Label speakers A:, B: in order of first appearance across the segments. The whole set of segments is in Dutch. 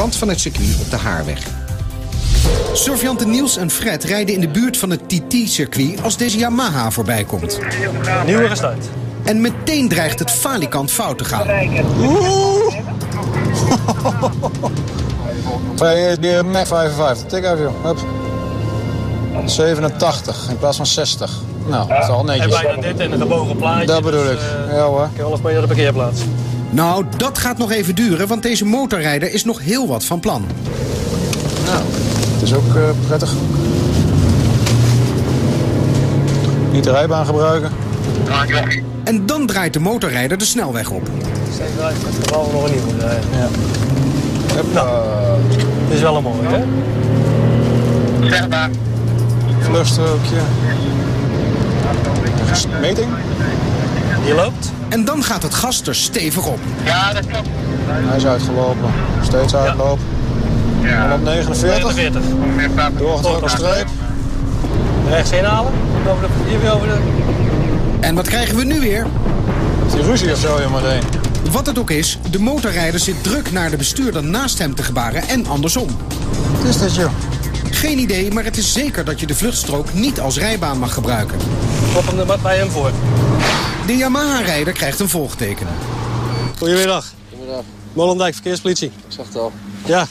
A: rand van het circuit op de Haarweg. Surfjanten Niels en Fred rijden in de buurt van het TT-circuit als deze Yamaha voorbij komt.
B: Nieuwe gestart.
A: En meteen dreigt het falikant fout te gaan.
C: Die Mac 55, tik even joh. Hup. 87 in plaats van 60. Nou, dat is al netjes.
B: En bijna dit en een gebogen plaatje.
C: Dat bedoel ik. Ja hoor.
B: Ik half mee naar de parkeerplaats.
A: Nou, dat gaat nog even duren, want deze motorrijder is nog heel wat van plan.
C: Nou, het is ook prettig. Niet de rijbaan gebruiken.
A: En dan draait de motorrijder de snelweg op.
B: Steeds eruit, dat is nog een nieuwe.
C: Ja.
B: Dit is wel een mooi, hè?
D: Zeg maar.
C: Vluchtstrookje. Meting.
B: Die loopt.
A: En dan gaat het gas er stevig op.
D: Ja, dat klopt.
C: Hij is uitgelopen. Steeds uitlopen.
D: Ja.
C: 149.
B: 49.
C: Doorgetrokken streep.
B: Rechts inhalen. Hier weer over de...
A: En wat krijgen we nu weer?
C: Is die ruzie of zo, jongen, meteen?
A: Wat het ook is, de motorrijder zit druk naar de bestuurder naast hem te gebaren en andersom.
C: Wat is dat, joh?
A: Geen idee, maar het is zeker dat je de vluchtstrook niet als rijbaan mag gebruiken.
B: Kop hem er maar bij hem voor.
A: De Yamaha-rijder krijgt een volgteken.
B: Goedemiddag.
E: Goedemiddag.
B: Mollendijk, verkeerspolitie.
E: Ik zeg het al.
B: Ja.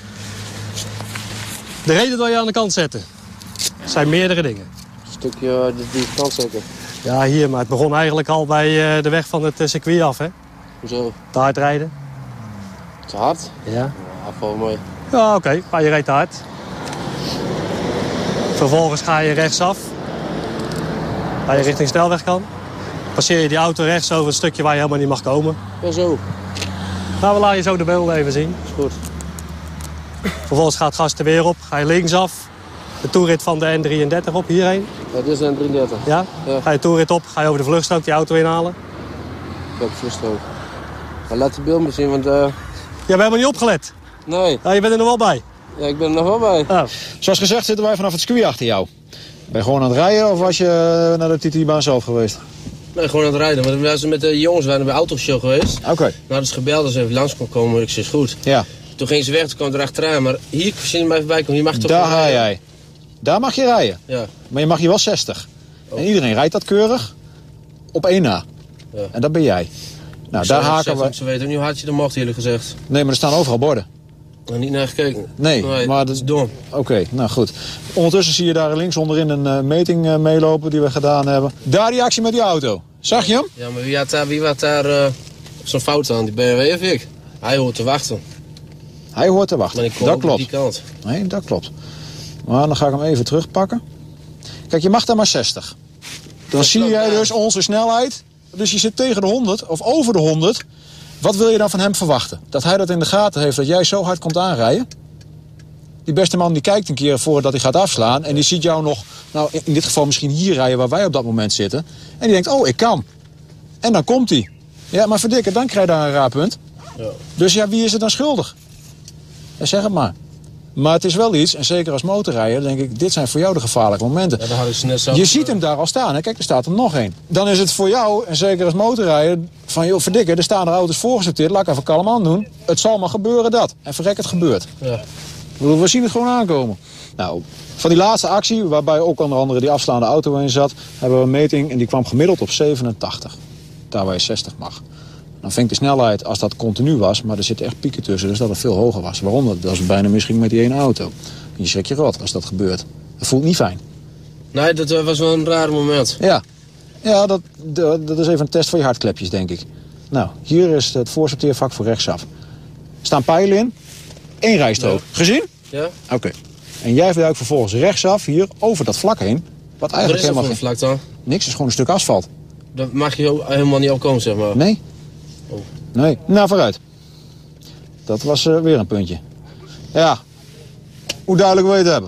B: De reden dat je aan de kant zetten zijn meerdere dingen.
E: Een stukje die kant zeker.
B: Ja, hier, maar het begon eigenlijk al bij de weg van het circuit af, hè?
E: Hoezo?
B: Te hard rijden.
E: Te hard?
B: Ja.
E: Ja, valt mooi.
B: Ja, oké. Maar je reed te hard. Vervolgens ga je rechtsaf. Waar je richting snelweg kan. Passeer je die auto rechts over het stukje waar je helemaal niet mag komen.
E: Ja, zo.
B: Nou, we laten je zo de beelden even zien.
E: Is goed.
B: Vervolgens gaat het gas er weer op. Ga je linksaf. De toerit van de N33 op hierheen.
E: Ja, dit is een 33.
B: Ja?
E: Ja.
B: Ga je toerit op. Ga je over de vluchtstrook die auto inhalen.
E: Ik heb vluchtstrook. Maar laat de beeld maar zien, want...
B: Ja, we hebben helemaal niet opgelet.
E: Nee.
B: Ja, je bent er nog wel bij.
E: Ja, ik ben er nog wel bij.
B: Oh.
C: Zoals gezegd zitten wij vanaf het circuit achter jou. Ben je gewoon aan het rijden of was je naar de TT-baan zelf geweest?
E: Nee, gewoon aan het rijden. Want we waren met de jongens bij Autoshow geweest.
C: Oké.
E: Nou, dat is gebeld als ze even langs kon komen. Ik zei, is goed.
C: Ja.
E: Toen ging ze weg, toen kwam er achteraan. Maar hier zie je mij voorbij komen. Je mag toch
C: Daar
E: wel
C: ga
E: rijden?
C: jij. Daar mag je rijden.
E: Ja.
C: Maar je mag hier wel 60. En iedereen rijdt dat keurig op 1 na.
E: Ja.
C: En dat ben jij. Nou, daar haken we...
E: Ze weten ook niet hoe hard je er mocht, eerlijk gezegd.
C: Nee, maar er staan overal borden.
E: Er niet naar gekeken.
C: Nee, maar
E: dat is dom.
C: Oké, nou goed. Ondertussen zie je daar links onderin een meting meelopen die we gedaan hebben. Daar die actie met die auto. Zag je hem?
E: Ja, maar wie had daar zo'n fout aan? Die BMW of ik? Hij hoort te wachten.
C: Hij hoort te wachten.
E: Maar ik kom
C: Dat
E: ook
C: klopt.
E: op die kant.
C: Nee, dat klopt. Maar dan ga ik hem even terugpakken. Kijk, je mag daar maar 60. Dan zie jij dus onze snelheid. Dus je zit tegen de 100 of over de 100. Wat wil je dan van hem verwachten? Dat hij dat in de gaten heeft, dat jij zo hard komt aanrijden? Die beste man die kijkt een keer voordat hij gaat afslaan. En die ziet jou nog, nou in dit geval misschien hier rijden waar wij op dat moment zitten. En die denkt, oh, ik kan. En dan komt hij. Ja, maar verdikken, dan krijg je daar een raar punt.
E: Ja.
C: Dus ja, wie is er dan schuldig? Ja, zeg het maar. Maar het is wel iets, en zeker als motorrijder, denk ik, dit zijn voor jou de gevaarlijke momenten.
E: Ja, dan hadden ze net zo...
C: Je ziet hem daar al staan, hè? Kijk, er staat er nog één. Dan is het voor jou, en zeker als motorrijder, van joh, verdikken, er staan er auto's voorgesorteerd, laat ik even kalm aan doen. Het zal maar gebeuren dat. En verrek, het gebeurt.
E: Ja.
C: Ik bedoel, we zien het gewoon aankomen. Nou, van die laatste actie, waarbij ook onder andere die afslaande auto in zat, hebben we een meting en die kwam gemiddeld op 87. Daar waar je 60 mag. Dan vind ik de snelheid, als dat continu was, maar er zitten echt pieken tussen, dus dat het veel hoger was. Waarom? Dat is bijna misschien met die ene auto. Je schrik je rot als dat gebeurt. Dat voelt niet fijn.
E: Nee, dat was wel een raar moment.
C: Ja, ja dat is even een test van je hartklepjes, denk ik. Nou, hier is het voorsorteervak voor rechtsaf. Er staan pijlen in. 1 rijstrook.
E: Ja.
C: Gezien?
E: Ja?
C: Oké. En jij duikt vervolgens rechtsaf hier over dat vlak heen. Wat
E: Wat
C: eigenlijk
E: is er
C: helemaal
E: voor een vlak dan?
C: niks is, gewoon een stuk asfalt.
E: Dat mag je helemaal niet opkomen, zeg maar.
C: Nee.
E: Oh.
C: Nee. Nou, vooruit. Dat was weer een puntje. Ja. Hoe duidelijk wil je het hebben?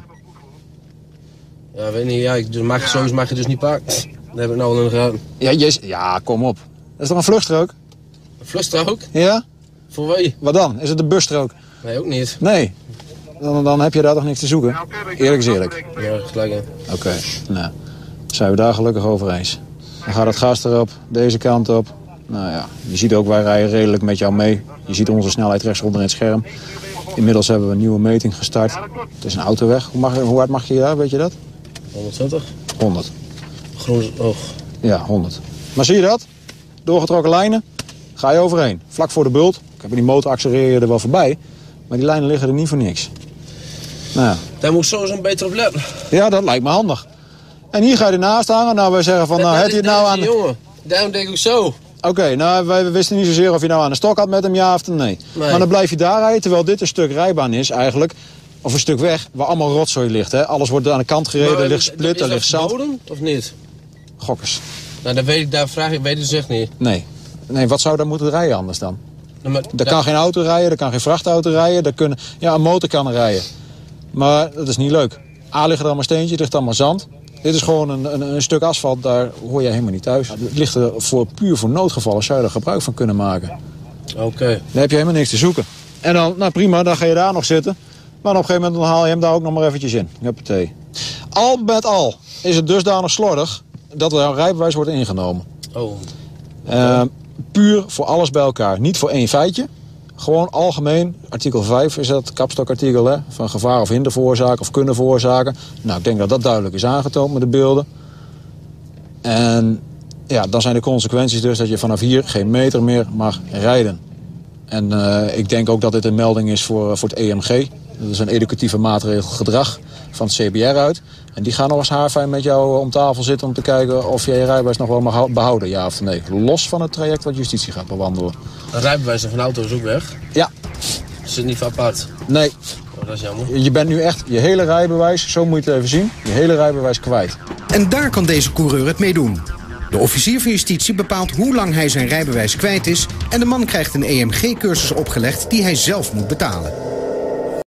E: Ja, weet niet. Ja, sowieso mag je dus niet pakken. Dat heb ik nou al in de gaten.
C: Ja, ja, kom op. Dat is toch een vluchtstrook?
E: Een vluchtstrook?
C: Ja?
E: Voor wie?
C: Wat dan? Is het een busstrook?
E: Nee, ook niet.
C: Nee. Dan heb je daar toch niks te zoeken? Eerlijk is eerlijk.
E: Ja, gelijk in.
C: Oké, nou. Zijn we daar gelukkig over eens. Dan gaat het gas erop, deze kant op. Nou ja, je ziet ook, wij rijden redelijk met jou mee. Je ziet onze snelheid rechts onder in het scherm. Inmiddels hebben we een nieuwe meting gestart. Het is een autoweg. Hoe hard mag je daar, weet je dat?
E: 120?
C: 100.
E: Groen oog.
C: Ja, 100. Maar zie je dat? Doorgetrokken lijnen, ga je overheen. Vlak voor de bult. Ik heb die motor accelereer je er wel voorbij. Maar die lijnen liggen er niet voor niks. Nou ja.
E: Daar moet sowieso een beter op letten.
C: Ja, dat lijkt me handig. En hier ga je ernaast hangen. Nou, wij zeggen van, heb je het nou aan...
E: Jongen, daarom denk ik zo.
C: Oké, nou, wij wisten niet zozeer of je nou aan de stok had met hem, ja of nee. Maar dan blijf je daar rijden, terwijl dit een stuk rijbaan is eigenlijk. Of een stuk weg, waar allemaal rotzooi ligt. Hè? Alles wordt aan de kant gereden, er ligt split, er ligt zand.
E: Is dat verboden, of niet?
C: Gokkers.
E: Nou, daar vraag ik, weet ik dus echt niet.
C: Nee, wat zou daar moeten rijden anders dan?
E: Nou, maar,
C: Er kan geen auto rijden, er kan geen vrachtauto rijden. Een motor kan er rijden. Maar dat is niet leuk. A, ligt er allemaal steentjes, er ligt allemaal zand. Dit is gewoon een stuk asfalt, daar hoor je helemaal niet thuis. Het ligt er puur voor noodgevallen, zou je er gebruik van kunnen maken.
E: Oké.
C: Dan heb je helemaal niks te zoeken. En dan, nou prima, dan ga je daar nog zitten. Maar op een gegeven moment dan haal je hem daar ook nog maar eventjes in. Huppatee. Al met al is het dusdanig slordig dat er een rijbewijs wordt ingenomen. Puur voor alles bij elkaar. Niet voor één feitje. Gewoon algemeen, artikel 5 is dat, kapstokartikel, hè, van gevaar of hinder veroorzaken of kunnen veroorzaken. Nou, ik denk dat dat duidelijk is aangetoond met de beelden. En ja, dan zijn de consequenties dus dat je vanaf hier geen meter meer mag rijden. En ik denk ook dat dit een melding is voor het EMG. Dat is een educatieve maatregel gedrag van het CBR uit. En die gaan nog eens haarfijn met jou om tafel zitten om te kijken of je je rijbewijs nog wel mag behouden, ja of nee. Los van het traject wat justitie gaat bewandelen.
E: Een rijbewijs van een auto is ook weg?
C: Ja.
E: Is het niet apart?
C: Nee.
E: Oh, dat is jammer.
C: Je bent nu echt je hele rijbewijs, zo moet je het even zien, je hele rijbewijs kwijt.
A: En daar kan deze coureur het mee doen. De officier van justitie bepaalt hoe lang hij zijn rijbewijs kwijt is en de man krijgt een EMG-cursus opgelegd die hij zelf moet betalen.